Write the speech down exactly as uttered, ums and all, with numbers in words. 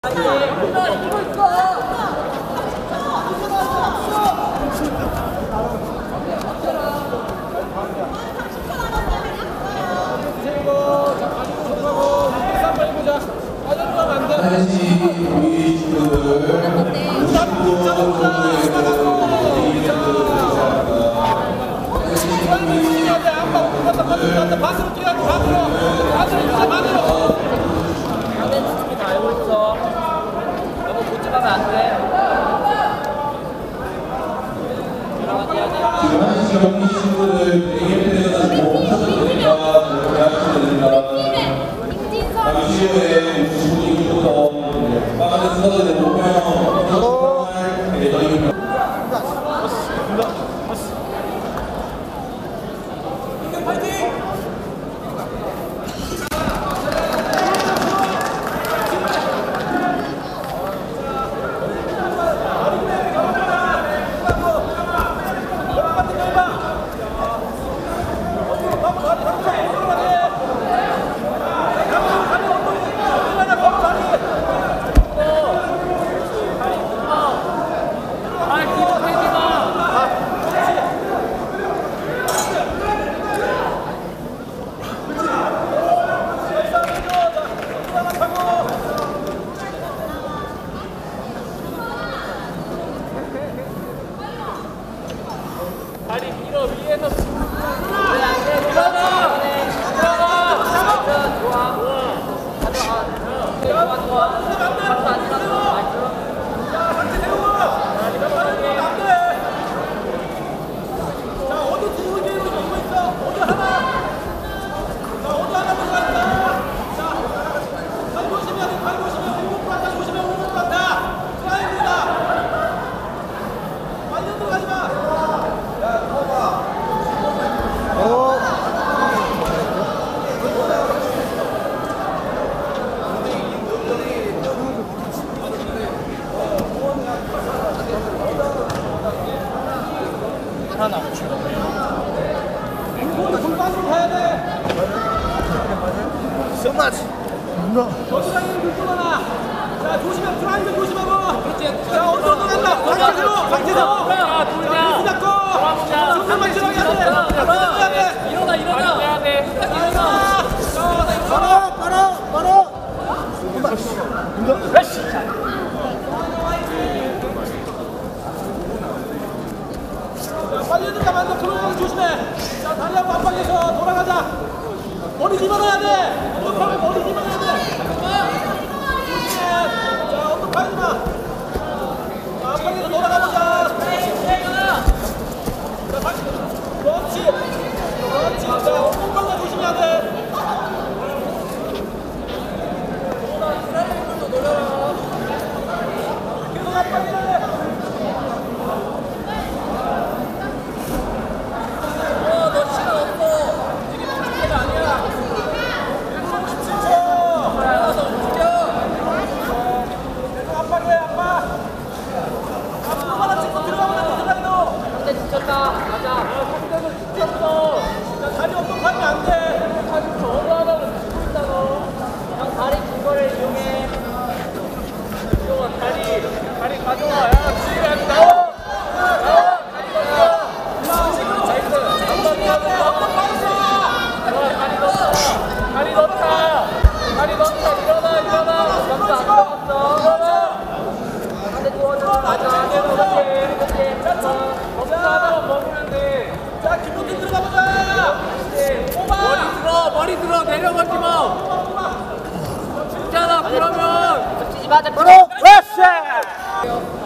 반으로 뛰어야 돼. 반으로. 반으로 이제 반으로. 상대 수준이 다 알고 있어. 너무 고집하면 안 돼. 지금 한시 경기 친구들 대기업에서 멈춰주니까 대학생들입니다. 잠시 후에 육십 분 이후부터 빠른 서서히 오면 정말 예정입니다. 다리 밀어 위에서 들어가 들어가 좋아 좋아 좋아 하나 앵콜 골반으로 가야 돼. 끝나지. 저수장님 굴뚝 하나. 자 조심해. 드라이브 조심하고. 자 어디로 간다. 박태로. 박태로. 아 돌자. 물 잡고. 손만 들어가야 돼. 들어가야 돼. 일어나 일어나. 해야 돼. 일어나. 바로 바로 바로. 그렇지. 빨리 들어가 만져 들어가면 조심해. 자 다리하고 압박해서 돌아가자. 머리 집어넣어야 돼. 엉덩하고 머리 집어넣어야 돼. 조심해. 자 엉덩 파이지 마. 자 압박해서 돌아가보자. 자 다시. 그렇지. 그렇지. 자 엉덩 방가 조심해야 돼. 계속 압박해야 돼. 다리 엉덩하면 안 돼. 다리 저거 하나는 죽는다 너. 그냥 다리 긴 거를 이용해. 이용아 다리 다리 가져와. 야 지금 나와. 나와. 다리 넣어. 나이스. 한번 해야 돼. 한번 가자. 좋아 다리 넣자. 다리 넣자. 다리 넣자. 일어나 일어나. 감사 안 들어갔어. 일어나. 다리 좋아져. 맞아. 그렇지. 그렇지. 검사 하나만 먹으면 돼. 자 김동진 들어가보자. 머리 들어 머리 들어 내려가지 마. 진짜나 그러면 바로 렛츠.